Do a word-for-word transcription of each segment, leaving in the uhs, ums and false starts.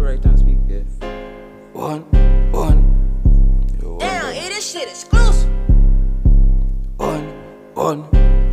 right and speak, yeah. One, one. Yo, one Damn, hey, this shit exclusive. One, one.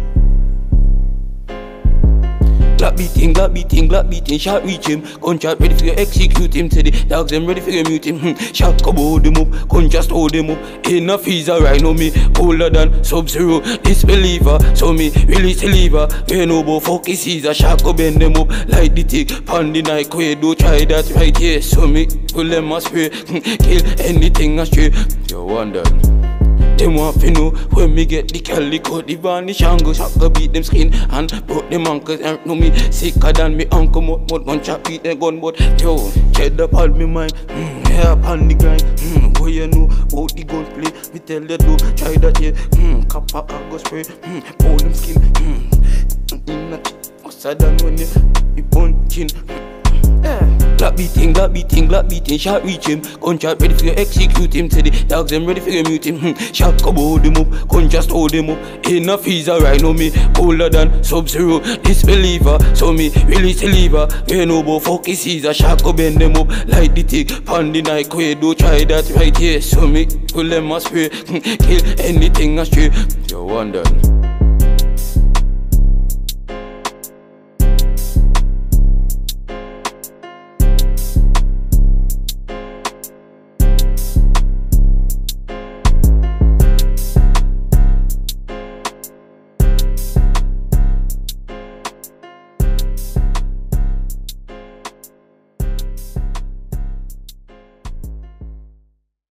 Black beating, black beating, black beating, shot reach him. Gunshot ready for you execute him. To the dogs them ready for you mute him. Hmm. Shot come hold him up, gun just hold him up. In a freezer right now me colder than Sub-Zero. Disbeliever, so me release the lever. You know about fuck is Caesar. Shot go bend them up like the tick. Pan the night quaid, don't try that right here. So me pull them a spray, kill anything astray. Yo, one done. Them want to know when me get the calico, the varnish and go shot go beat them skin and broke them ankles and know me sicker than me uncle. Mud mud one shot beat them gun, but yo, check up on me mind, mm, yeah upon the grind. Mm, boy you know about the gunplay, me tell you do try that yeah. Mm, copper I go spray, mm, pull them skin. Mm, mm, what's that done when you be punching? Yeah. Black beating, black beating, black beating, shot reach him. Gunshot ready for you execute him. To the dogs them ready for you mute him. Hmm. Shot come hold him up, gun just hold him up. In a freezer right now me colder than Sub-Zero. Disbeliever, so me release the lever. You know about fuck is Caesar. Shot go bend them up like the tick. Pan the night quaid, don't try that right here. So me pull them a spray, kill anything astray. Yo, one done.